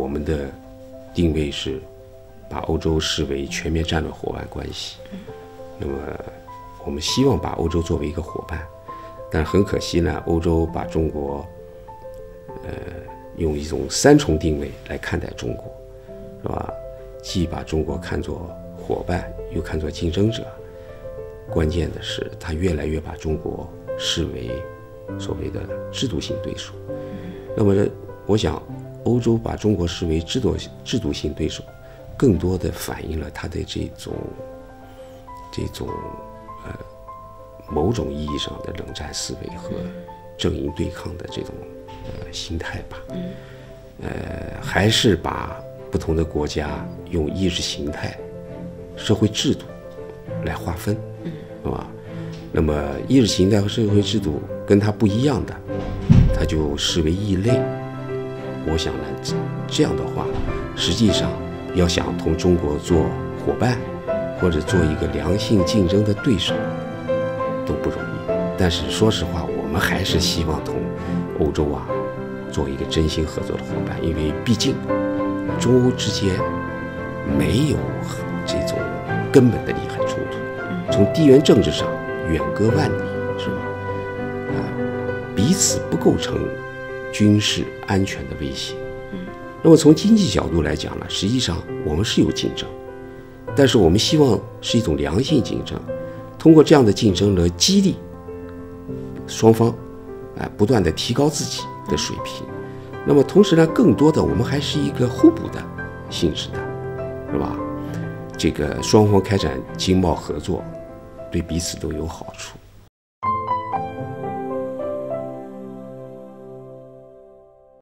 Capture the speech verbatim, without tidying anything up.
我们的定位是把欧洲视为全面战略伙伴关系。那么我们希望把欧洲作为一个伙伴，但很可惜呢，欧洲把中国，呃，用一种三重定位来看待中国，是吧？既把中国看作伙伴，又看作竞争者。关键的是，他越来越把中国视为所谓的制度性对手。那么，我想，欧洲把中国视为制度制度性对手，更多的反映了他的这种这种呃某种意义上的冷战思维和阵营对抗的这种呃心态吧。呃，还是把不同的国家用意识形态、社会制度来划分，是吧？那么意识形态和社会制度跟它不一样的，它就视为异类。我想呢，这样的话，实际上要想同中国做伙伴，或者做一个良性竞争的对手，都不容易。但是说实话，我们还是希望同欧洲啊做一个真心合作的伙伴，因为毕竟中欧之间没有这种根本的利害冲突，从地缘政治上远隔万里，是吧？啊，彼此不构成军事安全的威胁。那么从经济角度来讲呢，实际上我们是有竞争，但是我们希望是一种良性竞争，通过这样的竞争来激励双方，啊，不断的提高自己的水平。那么同时呢，更多的我们还是一个互补的性质的，是吧？这个双方开展经贸合作，对彼此都有好处。